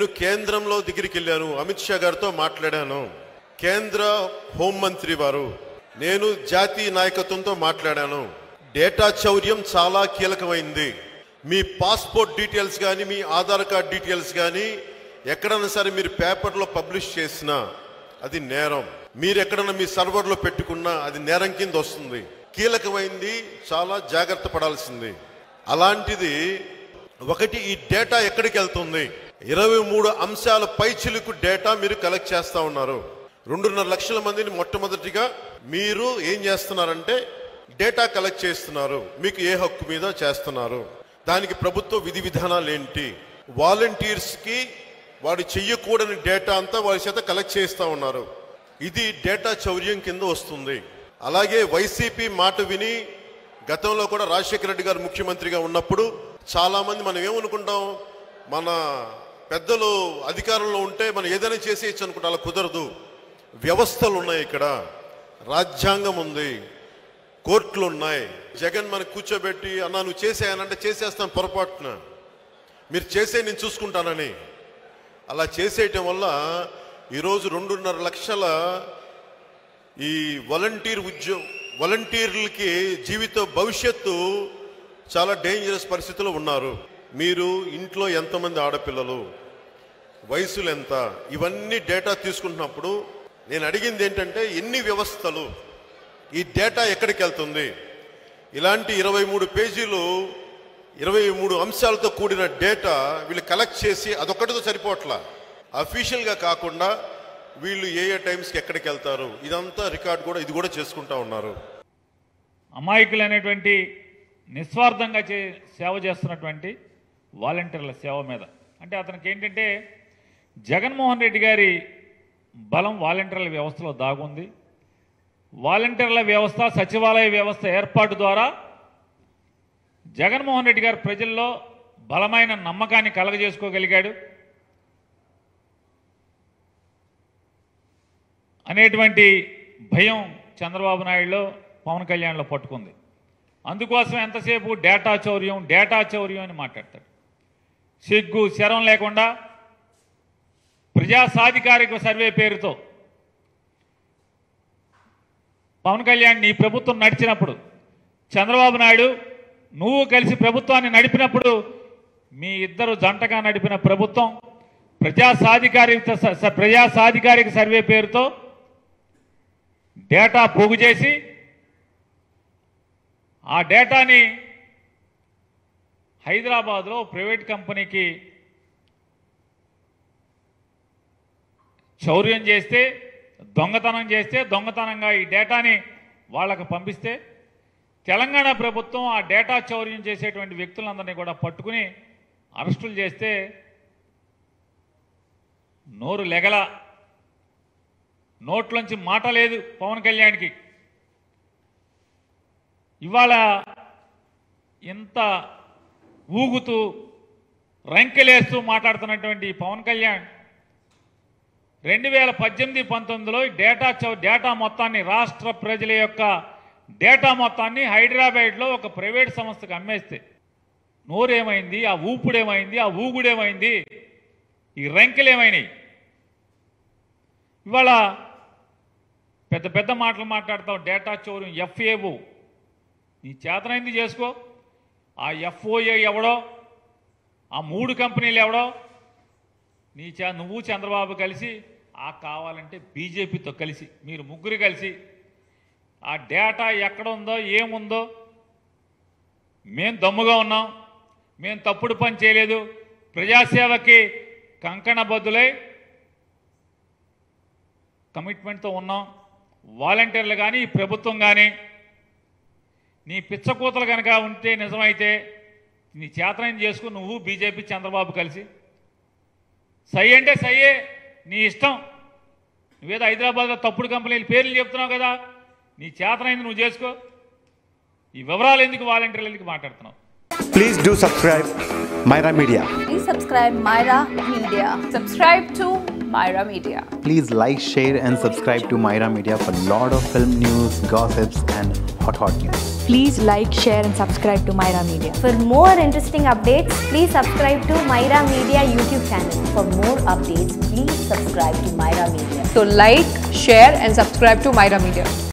కేంద్రంలో దగ్గరికి వెళ్ళాను, అమిత్ షా గారితో మాట్లాడాను, కేంద్ర హోంమంత్రి వారు, నేను జాతీయ నాయకత్వంతో మాట్లాడాను. డేటా చౌర్యం చాలా కీలకమైంది. మీ పాస్పోర్ట్ డీటెయిల్స్ కానీ మీ ఆధార్ కార్డ్ డీటెయిల్స్ కానీ ఎక్కడైనా సరే మీరు పేపర్లో పబ్లిష్ చేసినా అది నేరం. మీరు ఎక్కడన్నా మీ సర్వర్లో పెట్టుకున్నా అది నేరం కింద వస్తుంది. కీలకమైంది, చాలా జాగ్రత్త పడాల్సింది. అలాంటిది ఒకటి, ఈ డేటా ఎక్కడికి వెళ్తుంది? 23 అంశాల పైచిలుకు డేటా మీరు కలెక్ట్ చేస్తూ ఉన్నారు. 2.5 లక్షల మందిని మొట్టమొదటిగా మీరు ఏం చేస్తున్నారంటే డేటా కలెక్ట్ చేస్తున్నారు. మీకు ఏ హక్కు మీద చేస్తున్నారు? దానికి ప్రభుత్వ విధి విధానాలు ఏంటి? వాలంటీర్స్కి వాడు చెయ్యకూడని డేటా అంతా వారి చేత కలెక్ట్ చేస్తూ ఉన్నారు. ఇది డేటా చౌర్యం కింద వస్తుంది. అలాగే వైసీపీ మాట విని గతంలో కూడా రాజశేఖర రెడ్డి గారు ముఖ్యమంత్రిగా ఉన్నప్పుడు చాలామంది మనం ఏమనుకుంటాం, మన పెద్దలు అధికారంలో ఉంటే మనం ఏదైనా చేసేయచ్చు అనుకుంటాం. అలా కుదరదు. వ్యవస్థలు ఉన్నాయి, ఇక్కడ రాజ్యాంగం ఉంది, కోర్టులు ఉన్నాయి. జగన్ మనకు కూర్చోబెట్టి అన్నా నువ్వు చేసేయనంటే చేసేస్తాను పొరపాటున, మీరు చేసే నేను చూసుకుంటానని అలా చేసేయటం వల్ల ఈరోజు 2.5 లక్షల ఈ వాలంటీర్లకి జీవిత భవిష్యత్తు చాలా డేంజరస్ పరిస్థితుల్లో ఉన్నారు. మీరు ఇంట్లో ఎంతమంది ఆడపిల్లలు, వయసులు ఎంత, ఇవన్నీ డేటా తీసుకుంటున్నప్పుడు నేను అడిగింది ఏంటంటే ఎన్ని వ్యవస్థలు, ఈ డేటా ఎక్కడికి వెళ్తుంది? ఇలాంటి 23 పేజీలు 23 అంశాలతో కూడిన డేటా వీళ్ళు కలెక్ట్ చేసి అదొక్కటితో సరిపోవట్లా. అఫీషియల్గా కాకుండా వీళ్ళు ఏ టైమ్స్కి ఎక్కడికి వెళ్తారు ఇదంతా రికార్డ్ కూడా ఇది కూడా చేసుకుంటా ఉన్నారు. అమాయకులు అనేటువంటి నిస్వార్థంగా సేవ చేస్తున్నటువంటి వాలంటీర్ల సేవ మీద అంటే అతనికి ఏంటంటే జగన్మోహన్ రెడ్డి గారి బలం వాలంటీర్ల వ్యవస్థలో దాగుంది. వాలంటీర్ల వ్యవస్థ, సచివాలయ వ్యవస్థ ఏర్పాటు ద్వారా జగన్మోహన్ రెడ్డి గారు ప్రజల్లో బలమైన నమ్మకాన్ని కలగజేసుకోగలిగాడు అనేటువంటి భయం చంద్రబాబు నాయుడులో, పవన్ కళ్యాణ్లో పట్టుకుంది. అందుకోసం ఎంతసేపు డేటా చౌర్యం అని మాట్లాడతాడు. సిగ్గు శరం లేకుండా ప్రజా సాధికారిక సర్వే పేరుతో పవన్ కళ్యాణ్ నీ ప్రభుత్వం నడిచినప్పుడు, చంద్రబాబు నాయుడు నువ్వు కలిసి ప్రభుత్వాన్ని నడిపినప్పుడు, మీ ఇద్దరు జంటగా నడిపిన ప్రభుత్వం ప్రజా సాధికారిక సర్వే పేరుతో డేటా పోగు చేసి ఆ డేటాని హైదరాబాద్లో ప్రైవేట్ కంపెనీకి చౌర్యం చేస్తే, దొంగతనంగా ఈ డేటాని వాళ్ళకు పంపిస్తే తెలంగాణ ప్రభుత్వం ఆ డేటా చౌర్యం చేసేటువంటి వ్యక్తులందరినీ కూడా పట్టుకుని అరెస్టులు చేస్తే నోరు లెగల, నోట్లోంచి మాట లేదు పవన్ కళ్యాణ్కి. ఇవాళ ఇంత ఊగుతూ రంకెలేస్తూ మాట్లాడుతున్నటువంటి పవన్ కళ్యాణ్ 2018-19లో డేటా మొత్తాన్ని, రాష్ట్ర ప్రజల యొక్క డేటా మొత్తాన్ని హైదరాబాద్లో ఒక ప్రైవేట్ సంస్థకు అమ్మేస్తే నోరేమైంది, ఆ ఊపుడేమైంది, ఆ ఊగుడేమైంది, ఈ రంకెలేమైనాయి? ఇవాళ పెద్ద పెద్ద మాటలు మాట్లాడతావు. డేటా చౌర్యం, FAO నీ చేతనైంది చేసుకో. ఆ FOA ఎవడో, ఆ 3 కంపెనీలు ఎవడో, నువ్వు చంద్రబాబు కలిసి, ఆ కావాలంటే బీజేపీతో కలిసి మీరు ముగ్గురు కలిసి ఆ డేటా ఎక్కడ ఉందో ఏముందో, మేము దమ్ముగా ఉన్నాం, మేము తప్పుడు పని చేయలేదు, ప్రజాసేవకి కంకణబద్దులై కమిట్మెంట్తో ఉన్నాం. వాలంటీర్లు కానీ ఈ ప్రభుత్వం కానీ నీ పిచ్చకూతలు కనుక ఉంటే నిజమైతే నీ చేతనైంది చేసుకుని నువ్వు బీజేపీ చంద్రబాబు కలిసి సై అంటే సయ్యే, నీ ఇష్టం. నువ్వేదో హైదరాబాద్లో తప్పుడు కంపెనీల పేర్లు చెప్తున్నావు కదా, నీ చేతనైంది నువ్వు చేసుకో. ఈ వివరాలు ఎందుకు వాలంటీర్లు ఎందుకు మాట్లాడుతున్నావు? Please do subscribe Myra Media. Please subscribe Myra Media. Subscribe to Myra Media. Please like, share and subscribe to Myra Media for lot of film news, gossips and hot news. Please like, share and subscribe to Myra Media. For more interesting updates, please subscribe to Myra Media YouTube channel. For more updates, please subscribe to Myra Media. So like, share and subscribe to Myra Media.